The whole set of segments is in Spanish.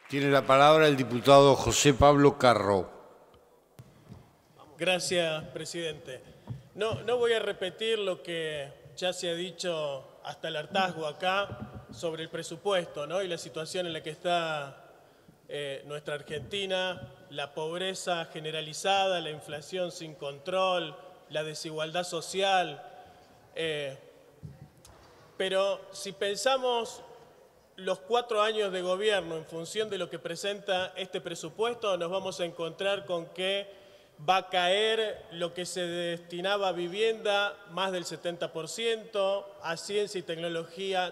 Tiene la palabra el diputado José Pablo Carro. Gracias, presidente. No voy a repetir lo que ya se ha dicho hasta el hartazgo acá sobre el presupuesto, ¿no? Y la situación en la que está nuestra Argentina, la pobreza generalizada, la inflación sin control, la desigualdad social. Pero si pensamos los 4 años de gobierno en función de lo que presenta este presupuesto, nos vamos a encontrar con que va a caer lo que se destinaba a vivienda más del 70%, a ciencia y tecnología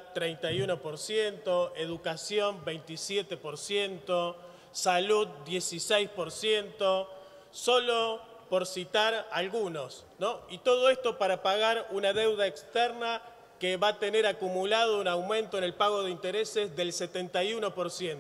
31%, educación 27%, salud 16%, solo por citar algunos, ¿no? Y todo esto para pagar una deuda externa que va a tener acumulado un aumento en el pago de intereses del 71%,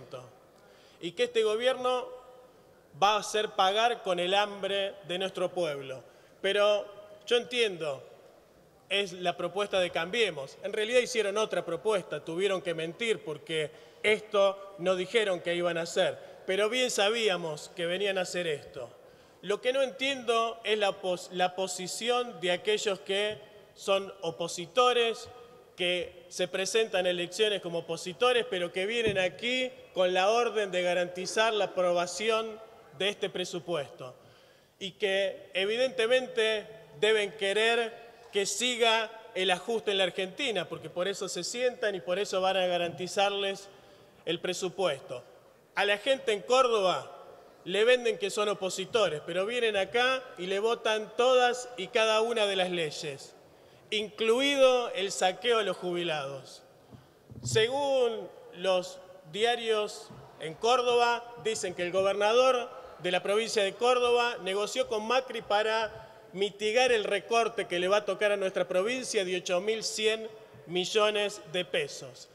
y que este gobierno va a hacer pagar con el hambre de nuestro pueblo. Pero yo entiendo, es la propuesta de Cambiemos. En realidad hicieron otra propuesta, tuvieron que mentir porque esto no dijeron que iban a hacer, pero bien sabíamos que venían a hacer esto. Lo que no entiendo es la posición de aquellos que son opositores, que se presentan en elecciones como opositores, pero que vienen aquí con la orden de garantizar la aprobación de este presupuesto y que evidentemente deben querer que siga el ajuste en la Argentina, porque por eso se sientan y por eso van a garantizarles el presupuesto. A la gente en Córdoba le venden que son opositores, pero vienen acá y le votan todas y cada una de las leyes, incluido el saqueo a los jubilados. Según los diarios en Córdoba, dicen que el gobernador de la provincia de Córdoba negoció con Macri para mitigar el recorte que le va a tocar a nuestra provincia de 8.100 millones de pesos.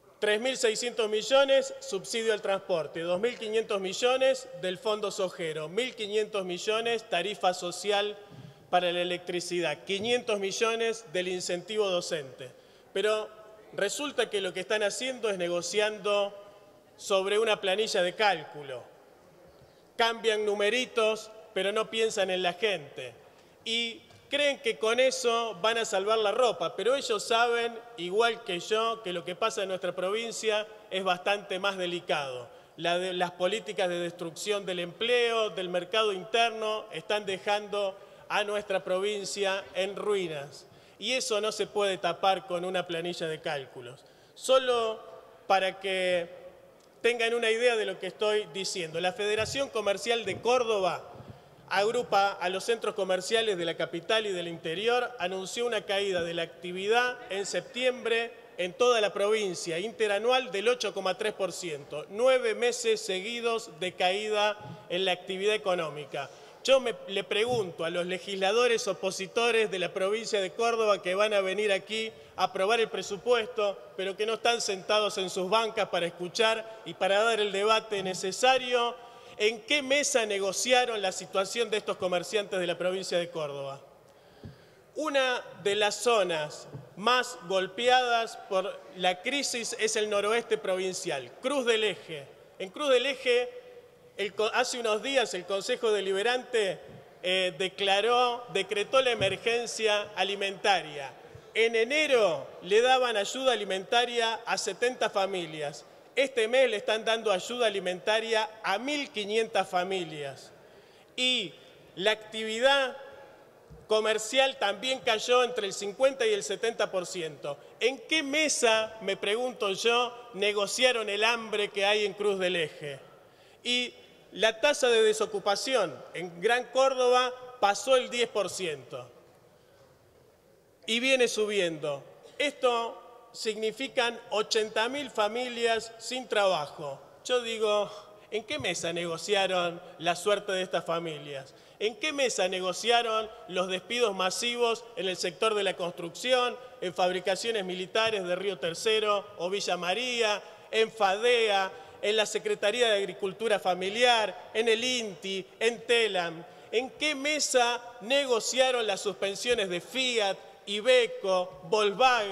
3.600 millones subsidio al transporte, 2.500 millones del Fondo Sojero, 1.500 millones tarifa social para la electricidad, 500 millones del incentivo docente. Pero resulta que lo que están haciendo es negociando sobre una planilla de cálculo. Cambian numeritos, pero no piensan en la gente. Y creen que con eso van a salvar la ropa, pero ellos saben, igual que yo, que lo que pasa en nuestra provincia es bastante más delicado. Las políticas de destrucción del empleo, del mercado interno, están dejando a nuestra provincia en ruinas. Y eso no se puede tapar con una planilla de cálculos. Solo para que tengan una idea de lo que estoy diciendo, la Federación Comercial de Córdoba agrupa a los centros comerciales de la capital y del interior, anunció una caída de la actividad en septiembre en toda la provincia, interanual del 8,3%, 9 meses seguidos de caída en la actividad económica. Yo le pregunto a los legisladores opositores de la provincia de Córdoba que van a venir aquí a aprobar el presupuesto, pero que no están sentados en sus bancas para escuchar y para dar el debate necesario, ¿en qué mesa negociaron la situación de estos comerciantes de la provincia de Córdoba? Una de las zonas más golpeadas por la crisis es el noroeste provincial, Cruz del Eje. En Cruz del Eje, hace unos días el Consejo Deliberante decretó la emergencia alimentaria. En enero le daban ayuda alimentaria a 70 familias. Este mes le están dando ayuda alimentaria a 1.500 familias. Y la actividad comercial también cayó entre el 50 y el 70%. ¿En qué mesa, me pregunto yo, negociaron el hambre que hay en Cruz del Eje? Y la tasa de desocupación en Gran Córdoba pasó el 10% y viene subiendo. Esto significan 80.000 familias sin trabajo. Yo digo, ¿en qué mesa negociaron la suerte de estas familias? ¿En qué mesa negociaron los despidos masivos en el sector de la construcción, en fabricaciones militares de Río Tercero o Villa María, en FADEA, en la Secretaría de Agricultura Familiar, en el INTI, en TELAM? ¿En qué mesa negociaron las suspensiones de Fiat, Iveco, Volkswagen?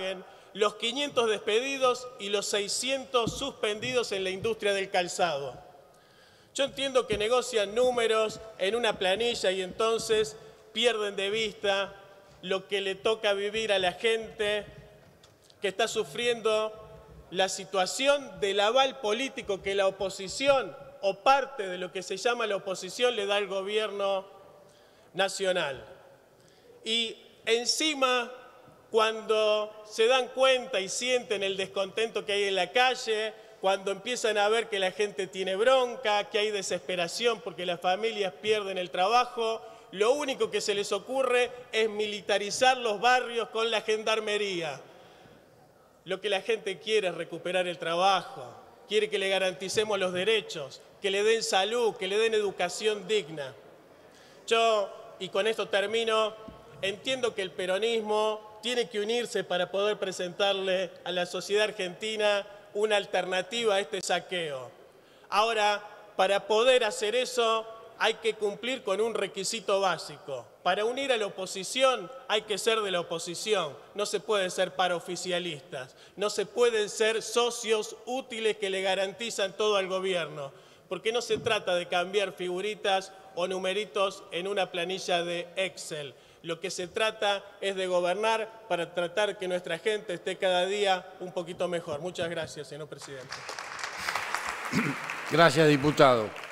los 500 despedidos y los 600 suspendidos en la industria del calzado. Yo entiendo que negocian números en una planilla y entonces pierden de vista lo que le toca vivir a la gente que está sufriendo la situación del aval político que la oposición o parte de lo que se llama la oposición le da al gobierno nacional. Y encima, cuando se dan cuenta y sienten el descontento que hay en la calle, cuando empiezan a ver que la gente tiene bronca, que hay desesperación porque las familias pierden el trabajo, lo único que se les ocurre es militarizar los barrios con la gendarmería. Lo que la gente quiere es recuperar el trabajo, quiere que le garanticemos los derechos, que le den salud, que le den educación digna. Yo, y con esto termino, entiendo que el peronismo tiene que unirse para poder presentarle a la sociedad argentina una alternativa a este saqueo. Ahora, para poder hacer eso, hay que cumplir con un requisito básico. Para unir a la oposición hay que ser de la oposición, no se puede ser paraoficialistas, no se pueden ser socios útiles que le garantizan todo al gobierno, porque no se trata de cambiar figuritas o numeritos en una planilla de Excel. Lo que se trata es de gobernar para tratar que nuestra gente esté cada día un poquito mejor. Muchas gracias, señor presidente. Gracias, diputado.